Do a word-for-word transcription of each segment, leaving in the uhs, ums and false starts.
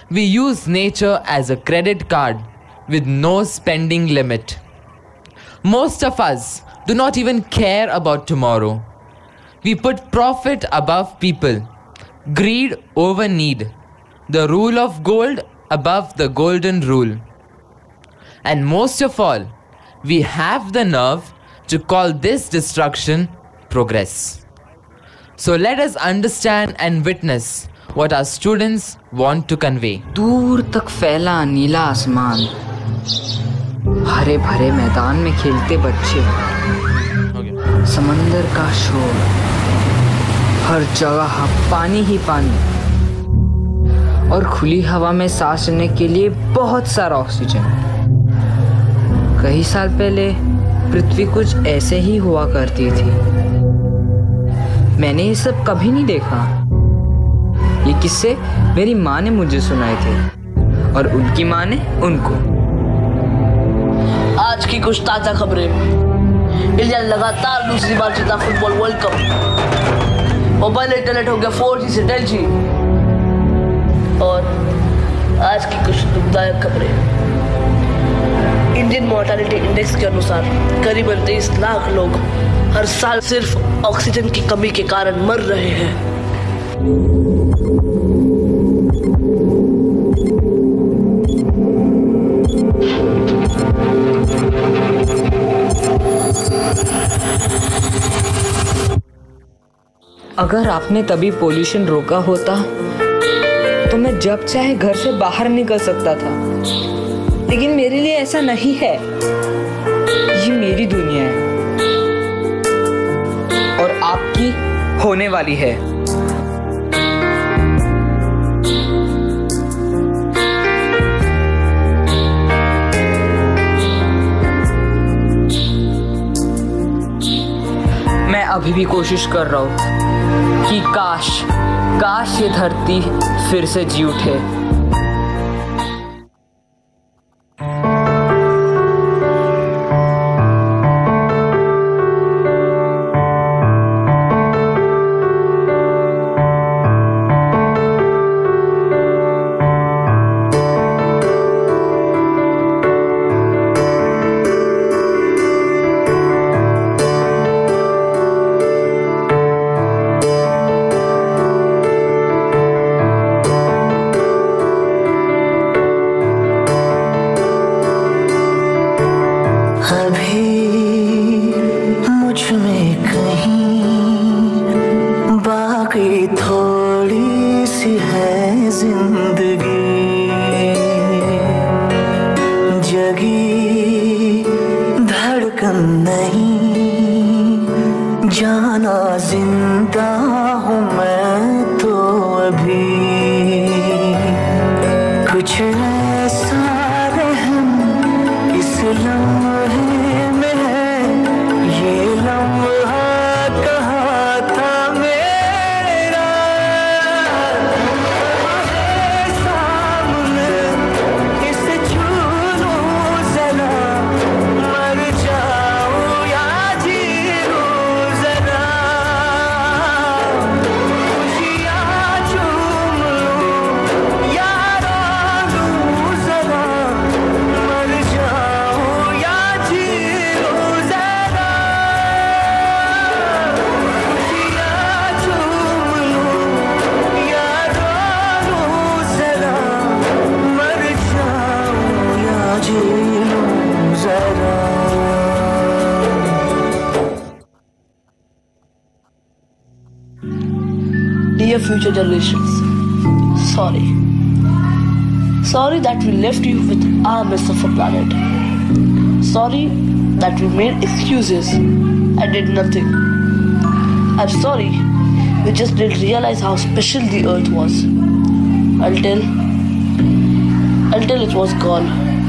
We use nature as a credit card with no spending limit. Most of us do not even care about tomorrow. We put profit above people, greed over need, the rule of gold above the golden rule. And most of all, we have the nerve to call this destruction progress. So let us understand and witness what our students want to convey. दूर तक फैला नीला आसमान, हरे भरे मैदान में खेलते बच्चे, समंदर का शोर, हर जगह पानी ही पानी, और खुली हवा में सांस लेने के लिए बहुत सारा ऑक्सीजन। कई साल पहले पृथ्वी कुछ ऐसे ही हुआ करती थी। मैंने ये सब कभी नहीं देखा। ये किस्से मेरी माँ ने मुझे सुनाए थे और उनकी माँ ने उनको। आज की कुछ ताजा खबरें। इंडिया लगातार दूसरी बार जीता football world cup. Mobile internet हो गया फोर जी से टेन जी। और आज की कुछ दुखदायक खबरें। इंडियन मोर्टालिटी इंडेक्स के अनुसार करीबन तेईस लाख लोग हर साल सिर्फ ऑक्सीजन की कमी के कारण मर रहे हैं। अगर आपने तभी पोल्यूशन रोका होता तो मैं जब चाहे घर से बाहर निकल सकता था, लेकिन मेरे लिए ऐसा नहीं है। ये मेरी दुनिया है और आपकी होने वाली है। मैं अभी भी कोशिश कर रहा हूं कि काश काश ये धरती फिर से जी उठे। थोड़ी सी है जिंदगी, जगी धड़कन नहीं, जाना जिंदा हूँ मैं तो अभी। कुछ ऐसा रहम इस लम्हे में है, ये लम्हा कहाँ था मेरा, सामने इसे छू लूं जरा, मर जाऊं या जी लूं जरा, खुशियाँ चूम लूं या रो लूं जरा, मर जाऊं या जी लूं जरा, खुशियाँ चूम लूं या रो लूं जरा, मर जाऊं या जी लूं जरा। Dear future generations, sorry. Sorry that we left you with our mess of a planet. Sorry that we made excuses and did nothing. I'm sorry we just didn't realize how special the earth was until until it was gone.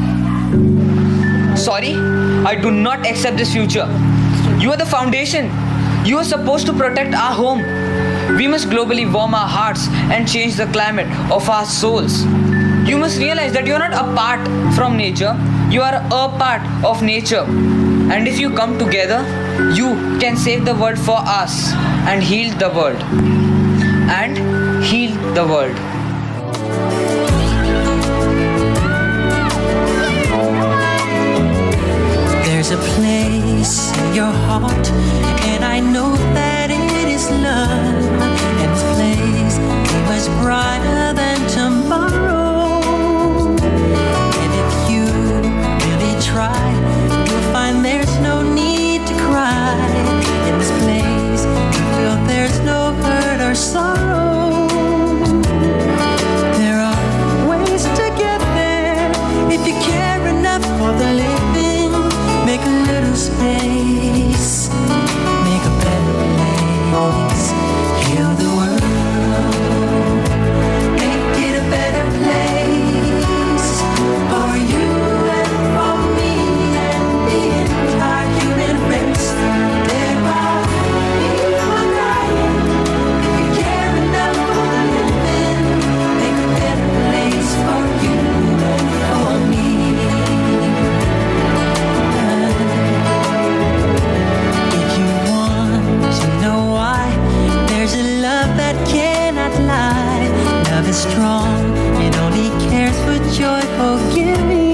Sorry, I do not accept this future. You are the foundation. You are supposed to protect our home. We must globally warm our hearts and change the climate of our souls. You must realize that you are not apart from nature. You are a part of nature. And if you come together, you can save the world for us and heal the world. And heal the world. your heart, and I know that it is love. And this place is much brighter than tomorrow. And if you really try, you'll find there's no need to cry. In this place, you feel there's no hurt or sorrow. There are ways to get there if you care enough for the living. Make a little space, make a better place. Heal the world, make it a better place for you and for me and the entire human race. There are people dying. If you care enough for the living, make a better place for you and for me. If you want to know why, there's a love that cannot lie. Love is strong, it only cares for joy, forgiving.